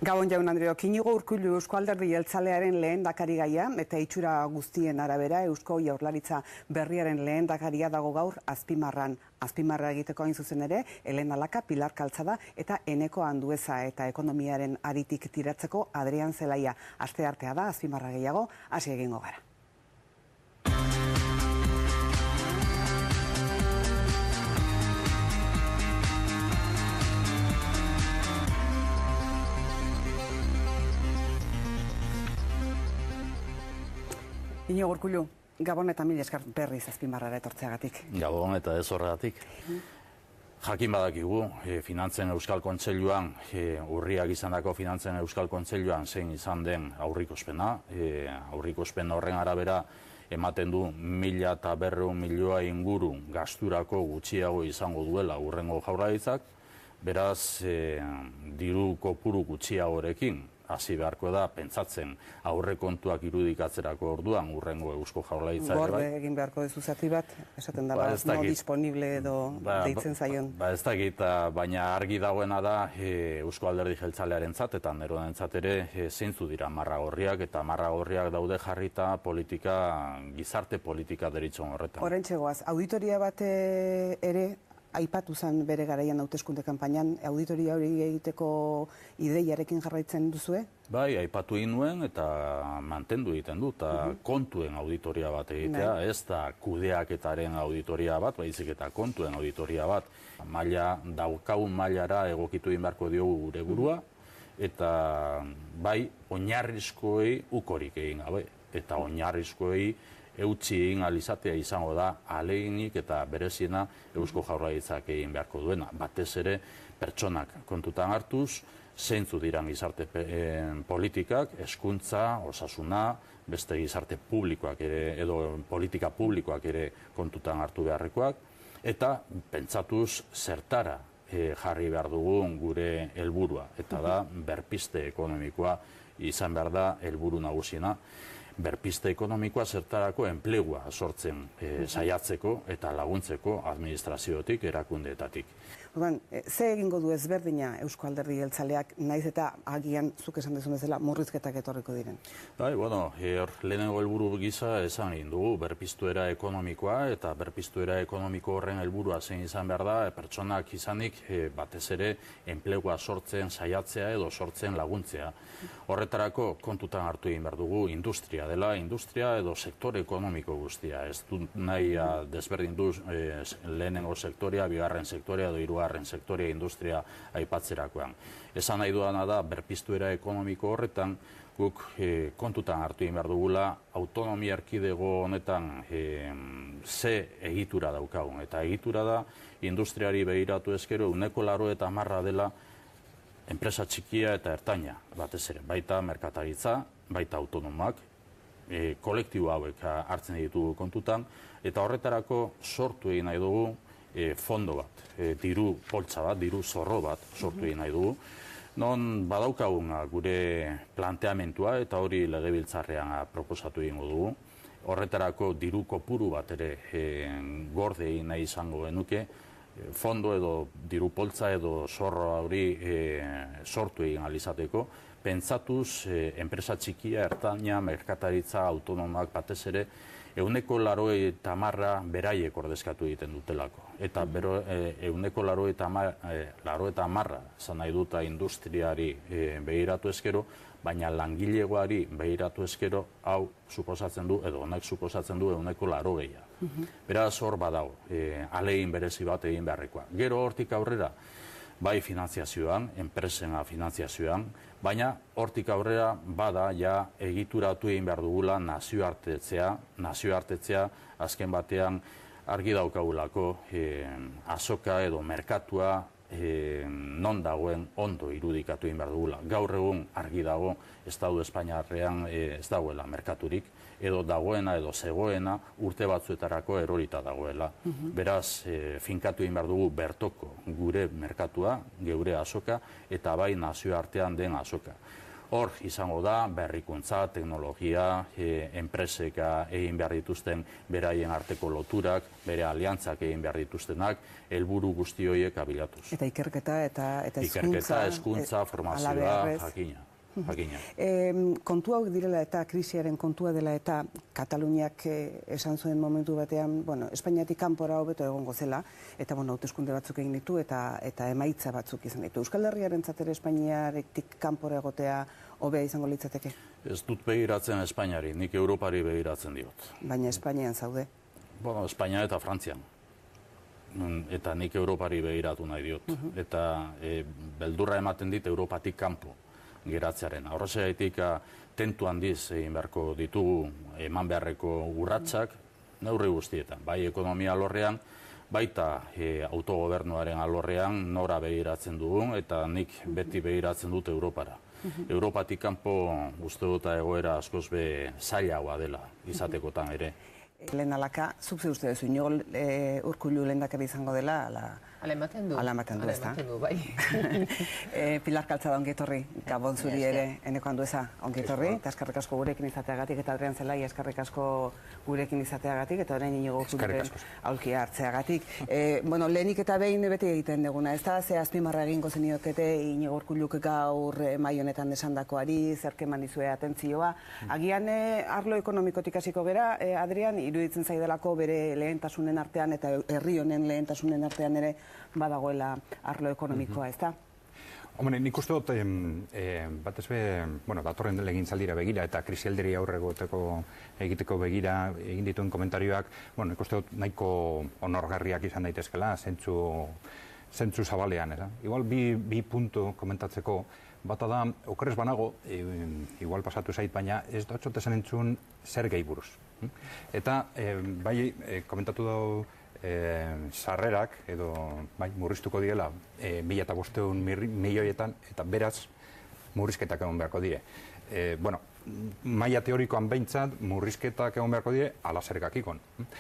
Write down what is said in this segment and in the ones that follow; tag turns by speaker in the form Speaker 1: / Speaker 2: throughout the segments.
Speaker 1: Gabon jaun Andreok, Inigo Urkullu Eusko Alderdi Jeltzalearen lehendakarigaia eta itxura guztien arabera Eusko Jaurlaritza berriaren lehendakaria dago gaur Azpimarran. Azpimarra egiteko hain zuzen ere, Elena Laka, Pilar Kaltzada eta Eneko Andueza eta ekonomiaren aritik tiratzeko Adrian Zelaia. Asteartea da, Azpimarra gehiago, hasi egingo gara. Inigo Urkullu, Gabon eta mil esker berriz Azpimarrara etortzeagatik.
Speaker 2: Gabon eta ez horregatik. Jakin badakigu, Finantzen Euskal Kontseiluan, urriak izandako Finantzen Euskal Kontseiluan zein izan den aurrikuspena. Aurrikuspen horren arabera ematen du 1.200 milioi inguru gasturako gutxiago izango duela hurrengo Jaurlaritzak. Beraz, diru kopuru gutxiagorekin hasi beharko da pentsatzen aurrekontuak irudikatzerako orduan hurrengo Eusko Jaurlaritza ere bai.
Speaker 1: Gorde egin beharko duzu zati bat, esaten dela no disponible edo deitzen zaion.
Speaker 2: Ez dakit, baina argi dagoena da Eusko Alderdi Jeltzalearentzat eta neroentzat ere zeintzu dira marragorriak eta marragorriak daude jarrita gizarte politika deritzon horretan.
Speaker 1: Horrentxegoaz, auditoria bat ere aipatu zen bere garaian hauteskunde kanpainan, auditoria hori egiteko ideiarekin jarraitzen duzue?
Speaker 2: Bai, aipatu egin nuen eta mantendu egiten dut, kontuen auditoria bat egitea, ez da kudeaketaren auditoria bat, baizik eta kontuen auditoria bat. Daukagun mailara egokitu egin beharko diogu gure burua, eta bai, oinarrizkoei ukorik egin gabe, eta oinarrizkoei eutsi egin alizatea izango da ahaleginik eta bereziena Eusko Jaurlaritzak egin beharko duena. Batez ere pertsonak kontutan hartuz, zeintzu diran gizarte politikak, hezkuntza, osasuna, beste gizarte publikoak ere, edo politika publikoak ere kontutan hartu beharrekoak, eta pentsatuz zertara jarri behar dugun gure helburua, eta da berpizte ekonomikoa izan behar da helburu nagusiena. Berpizte ekonomikoa zertarako enplegua sortzen saiatzeko eta laguntzeko administraziotik, erakundeetatik.
Speaker 1: Orduan, ze egingo du ezberdina Eusko Alderdi Jeltzaleak, naiz eta agian zuk esan dezun bezala murrizketak etorriko diren?
Speaker 2: Bai, lehenengo helburu gisa esan egin dugu berpiztuera ekonomikoa eta berpiztuera ekonomiko horren helburua zein izan behar da pertsonak izanik batez ere enplegua sortzen saiatzea edo sortzen laguntzea. Horretarako kontutan hartu egin behar dugu industria dela, industria edo sektore ekonomiko guztia. Ez du nahi desberdindu lehenengo sektorea, bigarren sektorea edo hirugarren sektorea industria aipatzerakoan. Esan nahi duana da berpiztuera ekonomiko horretan guk kontutan hartu egin behar dugula autonomia erkidego honetan ze egitura daukagun. Eta egitura da industriari begiratu ezkero 90% dela enpresa txikia eta ertaina batez ere. Baita merkataritza, baita autonomoak, kolektibo hauek hartzen ditugu kontutan, eta horretarako sortu egin nahi dugu fondo bat, diru poltsa bat, diru zorro bat sortu egin nahi dugu. Non badaukagun gure planteamentua eta hori legebiltzarrean proposatu egingo dugu. Horretarako diru kopuru bat ere gorde egin nahi izango genuke, fondo edo diru poltsa edo zorro hori sortu egin alizateko, pentsatuz enpresa txikia, ertaina, merkataritza, autonomoak batez ere, 90% beraiek ordezkatu egiten dutelako. Eta 90% zan nahi duta industriari begiratu ezkero, baina langilegoari begiratu ezkero hau suposatzen du, edo honek suposatzen du 90%. Beraz hor badago, ahalegin berezi bat egin beharrekoa. Gero hortik aurrera, bai finanziazioan, enpresena finanziazioan, baina hortik aurrera bada ja egituratu egin behar dugula nazioartetzea azken batean argi daukagulako azoka edo merkatua non dagoen ondo irudikatu egin behar dugula. Gaur egun argi dago Estatu Espainiarrean ez dagoela merkaturik, edo dagoena edo zegoena urte batzuetarako erorita dagoela. Beraz, finkatu egin behar dugu bertoko gure merkatua, geure azoka, eta bai nazioartean den azoka. Hor izango da berrikuntza, teknologia, enpreseka egin behar dituzten beraien arteko loturak, bere aliantzak egin behar dituztenak, helburu guzti horiek abilatuz.
Speaker 1: Eta ikerketa eta
Speaker 2: Ikerketa, hezkuntza, formazioa, jakina.
Speaker 1: Kontu hauek direla eta krisiaren kontua dela eta Kataluniak esan zuen momentu batean, Espainiatik kanpora hobeto egongo zela, eta hauteskunde batzuk egin ditu eta emaitza batzuk izan ditu. Euskal Herriarentzat ere Espainiatik kanpora egotea hobea izango litzateke?
Speaker 2: Ez dut begiratzen Espainiari, nik Europari begiratzen diot.
Speaker 1: Baina Espainian zaude?
Speaker 2: Espainia eta Frantzian. Eta nik Europari begiratu nahi diot. Eta beldurra ematen dit Europatik kanpo geratzearen. Horrexegatik tentu handiz egin beharko ditugu eman beharreko urratsak neurri guztietan. Bai ekonomia alorrean, baita autogobernuaren alorrean nora begiratzen dugun, eta nik beti begiratzen dut Europara. Europatik kanpo uste dut egoera askoz be zailagoa dela izatekotan ere.
Speaker 1: Lehen alaka, zuk ze uste duzu, Iñigo Urkullu lehendakari izango dela,
Speaker 3: Ala ematen du.
Speaker 1: Ala ematen du, ezta?
Speaker 3: Bai.
Speaker 1: Pilar Calzada ongetorri, Gabon zuri ere, eneko Andueza ongetorri, eta eskerrik asko gurekin izateagatik, eta Adrian Zelai eskerrik asko gurekin izateagatik, eta orain Iñigo Urkulluren aulkia hartzeagatik. Lehenik eta behin beti egiten duguna, ez da, ze azpimarra egingo zeniokete Iñigo Urkulluk gaur mai honetan esandakoari, zerk eman dizue atentzioa. Agian arlo ekonomikotik hasiko gera, Adrian, iruditzen zaidalako bere lehentasunen artean eta herri honen lehentasunen artean ere badagoela arlo ekonomikoa, ez da?
Speaker 4: Hombre, nik uste dut, batez be, datorren legintzaldira begira eta krisialderi aurre egiteko begira egin dituen komentarioak, nik uste dut nahiko onorgarriak izan daitezkela, zentzu zabalean, ez da? Igual bi puntu komentatzeko, bata da, okerrez banago, igual pasatu zait, baina ez da txotezen entzun zer gehi buruz. Eta, bai, komentatu dugu, sarrerak edo murriztuko diela 1.500 milioietan eta beraz murrizketak egon beharko dire. Maila teorikoan behintzat murrizketak egon beharko dire ala zergakikon.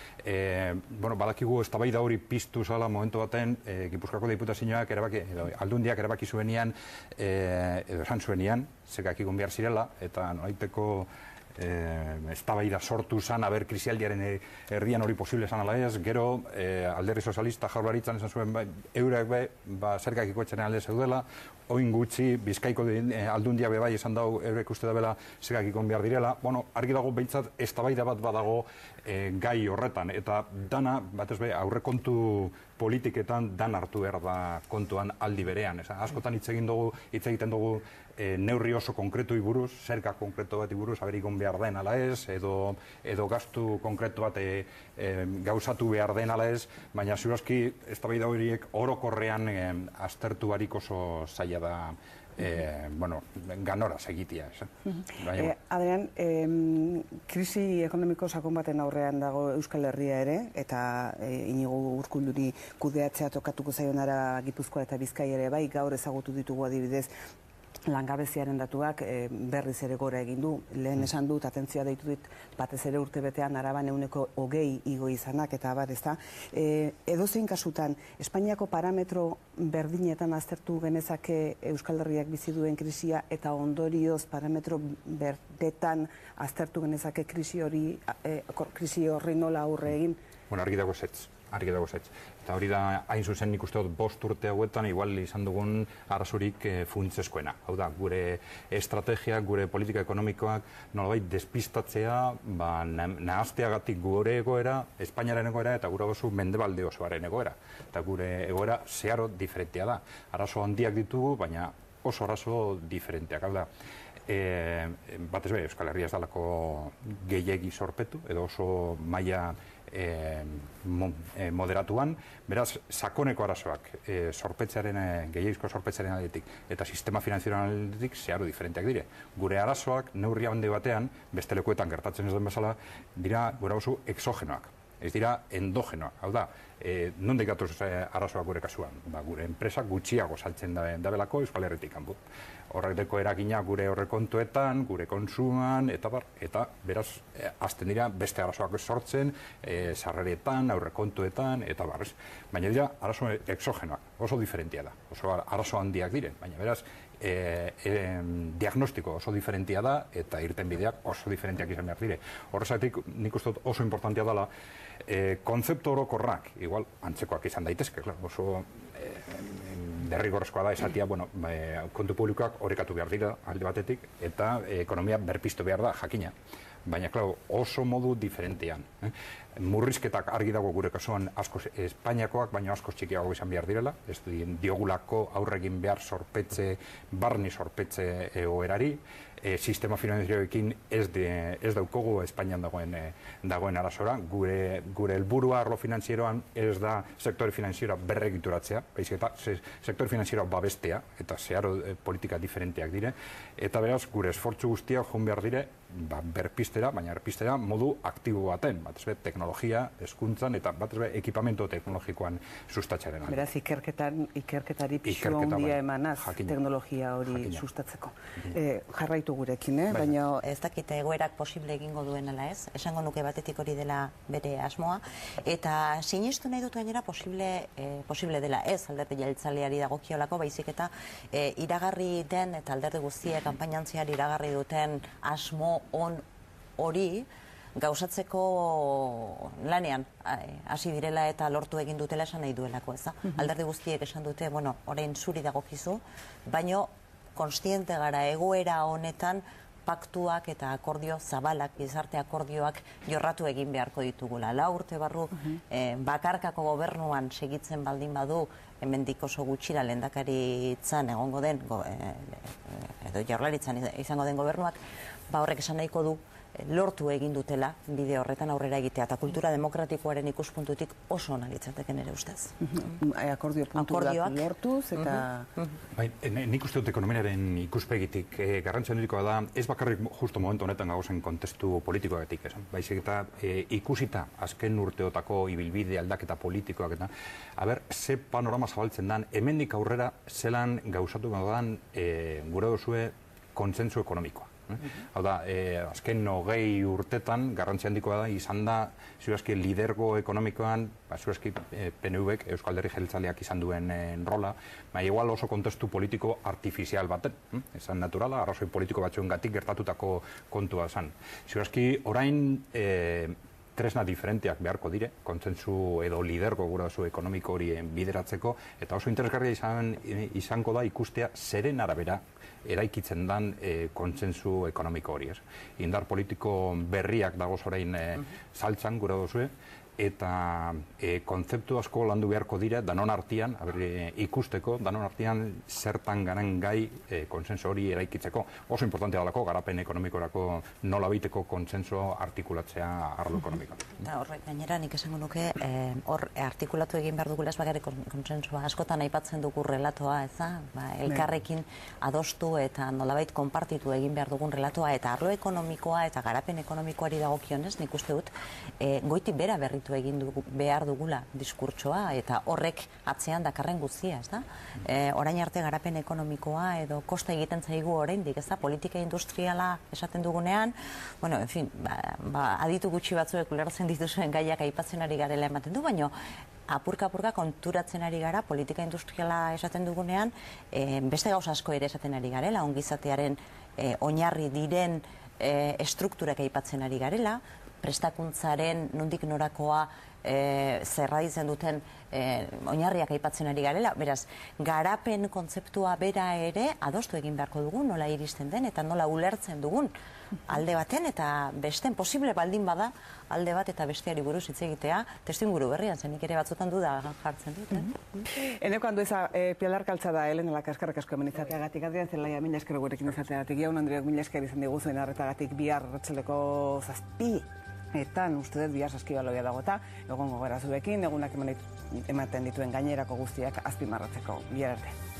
Speaker 4: Badakigu eztabaida hori piztu zala momentu baten Gipuzkoako Diputazioak erabaki, Aldundiak erabaki zuenian edo esan zuenian zergakikon behar zirela eta nolaiteko eztabaida sortu zan, aber krisialdiaren herrian hori posible zan ala ez, gero alderri sozialista jaurlaritzan esan zuen eurak zergak ikoetzen alde zeudela, oin gutxi Bizkaiko Aldundia bai esan dau eurek uste da bela zergak ikon behar direla. Argi dago behintzat eztabaida bat badago gai horretan, eta dana, batez be, aurrekontu politiketan dan hartu behar da kontuan aldi berean. Askotan hitz egiten dugu neurri oso konkretu buruz, zerga konkretu bat buruz, aberikon behar den ala ez, edo gastu konkretu bat gauzatu behar den ala ez, baina ziurazki eztabaida horiek orokorrean aztertu barik oso zaila da ganora segitia.
Speaker 1: Adrian, krisi ekonomiko sakon baten aurrean dago Euskal Herria ere, eta Iñigo Urkulluri kudeatzea tokatuko zaionara Gipuzkoa eta Bizkaia ere bai, gaur ezagutu ditugu adibidez langabeziaren datuak berriz ere gora egin du. Lehen esan dut, atentzioa deitu dit, batez ere urtebetean Araban 20% igo izanak, eta abar, ez da. Edozein kasutan, Espainiako parametro berdinetan aztertu genezake Euskal Herriak bizi duen krisia, eta ondorioz parametro berdetan aztertu genezake krisi horri nola aurre egin?
Speaker 4: Argi dago zetz. Eta hori da, hain zuzen nik uste dut 5 urte hauetan igual izan dugun arazorik funtsezkoena. Hau da, gure estrategia, gure politika ekonomikoak nolabait despistatzea, nahazteagatik gure egoera, Espainiaren egoera eta gure oso mendebalde osoaren egoera. Eta gure egoera zeharo diferentea da. Arazo handiak ditugu, baina oso arazo diferenteak. Hau da, batez be, Euskal Herria ez dalako gehiegi sorpetu, edo oso maila moderatuan, beraz, sakoneko arazoak gehiagizko sorpetzearen aldetik eta sistema finanzioaren aldetik zeharo diferenteak dire. Gure arazoak neurri handi batean, beste lekuetan gertatzen ez den bezala, dira gure oso exogenoak, ez dira endogenoak. Hau da, nondik gatoz arazoak gure kasuan? Gure enpresak gutxiago saltzen dabelako Euskal Herritik kanpo. Horreteko eragina gure horrekontuetan, gure konsuman, eta beraz, hasten dira beste arazoak sortzen, sarreretan, aurrekontuetan, eta barrez. Baina dira arazo exogenoak, oso diferentia da, oso arazo handiak diren, baina beraz, diagnostiko oso diferentia da eta irtenbideak oso diferentiak izan behar dire. Horrezatik nik uste dut oso importantia dela kontzeptu orokorrak, igual antzekoak izan daitezke, oso derrigorrezkoa da esatia, kontu publikoak orekatu behar dira alde batetik eta ekonomia berpiztu behar da jakina. Baina, oso modu diferentean. Murrizketak argi dago gure kasuan Espainiakoak, baina asko txikiago izan behar direla. Ez diogulako aurregin behar barni sorpetze egoerari. Sistema finanzioekin ez daukogu Espainian dagoen arazora. Gure helburua arlo finanzieroan ez da sektore finanzieroa berregituratzea, baizik eta sektore finanzieroa babestea, eta zeharo politika diferenteak dire. Eta beraz, gure esfortzu guztiak joan behar dire, berpistera, baina berpistera modu aktibo baten, batez be teknologia, hezkuntzan eta batez be ekipamento teknologikoan sustatzearen alde.
Speaker 1: Beraz, ikerketari pixu handia emanaz teknologia hori sustatzeko. Jarraitu gurekin, baina...
Speaker 3: Ez dakit egoerak posible egingo duenela ez, esango nuke batetik hori dela bere asmoa, eta sinistu nahi dut gainera posible dela ez alderdi jeltzaleari dagokiolako, baizik eta iragarri den eta alderdi guztiek kanpainantziar iragarri duten asmo on hori gauzatzeko lanean hasi direla eta lortu egin dutela esan nahi duelako, ez da? Alderdi guztiek esan dute, orain zuri dagokizu, baino konstiente gara egoera honetan paktuak eta akordio zabalak, gizarte akordioak jorratu egin beharko ditugula. 4 urte barru bakarkako gobernuan segitzen baldin badu, hemendik oso gutxira lehendakaritzan egongo den, edo jaurlaritzan izango den gobernuak, horrek esan nahiko du lortu egin dutela bide horretan aurrera egitea, eta kultura demokratikoaren ikuspuntutik oso ona litzateke nire ustez.
Speaker 1: Akordio puntuak lortuz eta...
Speaker 4: Nik uste dut ekonomiaren ikuspegitik garrantzia handikoa da, ez bakarrik justo momentu honetan gauzen kontestu politikoagatik esan. Baizik eta ikusita azken urteotako ibilbide aldaketa politikoak eta ze panorama zabaltzen dan, hemendik aurrera zelan gauzatu dan gure duzue kontsentsu ekonomikoa. Hau da, azken 20 urtetan garrantzia handikoa da, izan da ziurazki lidergo ekonomikoan, ziurazki PNV-ek, Euskal Herri Jeltzaleak izan duen rola, igual oso kontestu politiko artifizial baten, esan naturala, arrazoi politiko batzuengatik gertatutako kontua esan. Ziurazki, orain tresna diferenteak beharko dire, kontsentsu edo lidergo gura zu ekonomiko hori bideratzeko, eta oso interesgarria izango da ikustea zeren arabera eraikitzen dan kontsentsu ekonomiko hori. Indar politiko berriak dagoz orain saltzan gura duzue, eta kontzeptu asko landu beharko dira danon artean, ikusteko, danon artean zertan garen gai kontsentsu hori eraikitzeko. Oso importantea dalako, garapen ekonomikorako nola baiteko kontsentsu artikulatzea arlo ekonomiko.
Speaker 3: Eta horrek gainera nik esango nuke, hor artikulatu egin behar dugula ez bakarrik kontsensua, askotan aipatzen dugu relatoa, ez da? Elkarrekin adostu eta nolabait konpartitu egin behar dugun relatoa, eta arlo ekonomikoa eta garapen ekonomikoari dagokionez, nik uste dut, goitik bera berritu egin behar dugula diskurtsoa, eta horrek atzean dakarren guztia, ez da? Orain arte garapen ekonomikoa edo kosta egiten zaigu oraindik, ez da? Politika industriala esaten dugunean, en fin, aditu gutxi batzuek ulertzen dituzuen gaiak aipatzen ari garela ematen du, baina apurka-apurka konturatzen ari gara politika industriala esaten dugunean, beste gauza asko ere esaten ari garela, ongizatearen oinarri diren estrukturak aipatzen ari garela, prestakuntzaren nondik norakoa zerraditzen duten oinarriak aipatzen ari garela. Beraz, garapen kontzeptua bera ere adostu egin beharko dugun, nola iristen den eta nola ulertzen dugun alde baten eta besten posible baldin bada alde bat eta besteari buruz hitz egitea, testuinguru berrian, zenik ere batzutan duda jartzen dut.
Speaker 1: Eneko handu eza, Pilar Calzada, Elena Lakaskarrak asko hemen izateagatik, Adrian Zelaia, mila esker gurekin izateagatik, Jaun Andreak mila esker izan diguzuen arretagatik bihar ratzeleko 7 etan uste dut bihar saskibaloia dago eta egongo gara zuekin, egunak ematen dituen gainerako guztiak azpimarratzeko. Bihar arte.